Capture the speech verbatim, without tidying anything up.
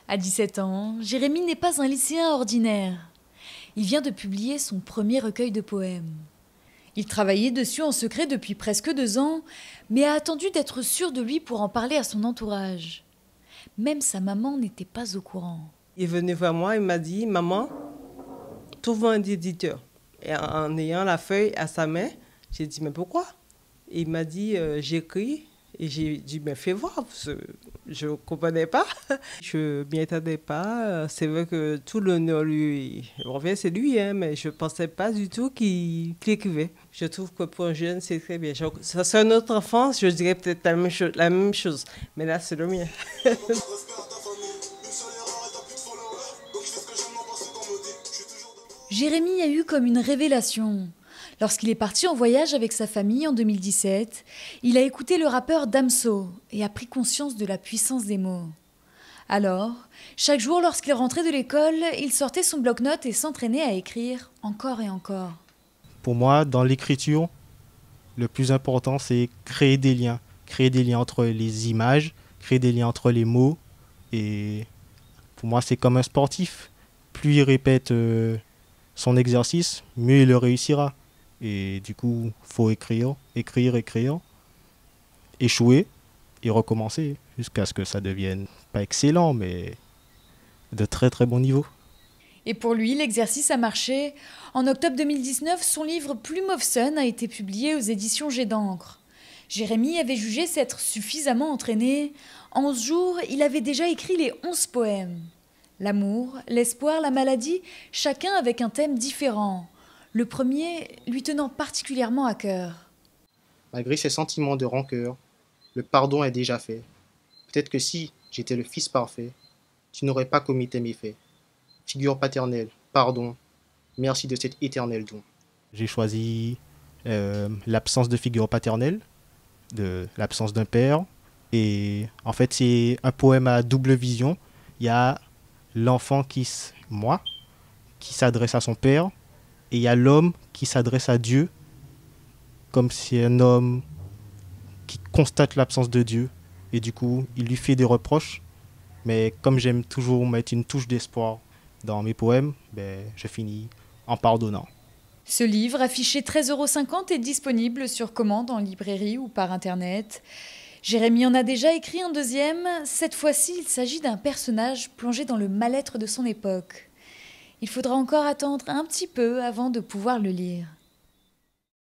À dix-sept ans, Jérémie n'est pas un lycéen ordinaire. Il vient de publier son premier recueil de poèmes. Il travaillait dessus en secret depuis presque deux ans, mais a attendu d'être sûr de lui pour en parler à son entourage. Même sa maman n'était pas au courant. Il est venu vers moi, il m'a dit « Maman, trouve-moi un éditeur ». Et en ayant la feuille à sa main, j'ai dit « Mais pourquoi ?» Il m'a dit euh, « J'écris ». Et j'ai dit, mais fais voir, je ne comprenais pas. Je ne m'y attendais pas. C'est vrai que tout l'honneur lui revient, c'est lui, hein, mais je ne pensais pas du tout qu'il qu écrivait. Je trouve que pour un jeune, c'est très bien. Ça serait une autre enfance, je dirais peut-être la même chose, la même chose. Mais là, c'est le mien. Jérémie a eu comme une révélation. Lorsqu'il est parti en voyage avec sa famille en deux mille dix-sept, il a écouté le rappeur Damso et a pris conscience de la puissance des mots. Alors, chaque jour lorsqu'il rentrait de l'école, il sortait son bloc-notes et s'entraînait à écrire encore et encore. Pour moi, dans l'écriture, le plus important, c'est créer des liens. Créer des liens entre les images, créer des liens entre les mots. Et pour moi, c'est comme un sportif. Plus il répète euh, son exercice, mieux il le réussira. Et du coup, il faut écrire, écrire, écrire, échouer et recommencer jusqu'à ce que ça devienne pas excellent, mais de très très bon niveau. Et pour lui, l'exercice a marché. En octobre deux mille dix-neuf, son livre Plume of Sun a été publié aux éditions Jet d'encre. Jérémie avait jugé s'être suffisamment entraîné. En onze jours, il avait déjà écrit les onze poèmes. L'amour, l'espoir, la maladie, chacun avec un thème différent. Le premier lui tenant particulièrement à cœur. Malgré ces sentiments de rancœur, le pardon est déjà fait. Peut-être que si j'étais le fils parfait, tu n'aurais pas commis tes méfaits. Figure paternelle, pardon, merci de cet éternel don. J'ai choisi euh, l'absence de figure paternelle, de l'absence d'un père. Et en fait, c'est un poème à double vision. Il y a l'enfant qui, moi, qui s'adresse à son père. Et il y a l'homme qui s'adresse à Dieu, comme c'est un homme qui constate l'absence de Dieu. Et du coup, il lui fait des reproches. Mais comme j'aime toujours mettre une touche d'espoir dans mes poèmes, ben, je finis en pardonnant. Ce livre, affiché treize euros cinquante, est disponible sur commande en librairie ou par Internet. Jérémie en a déjà écrit un deuxième. Cette fois-ci, il s'agit d'un personnage plongé dans le mal-être de son époque. Il faudra encore attendre un petit peu avant de pouvoir le lire.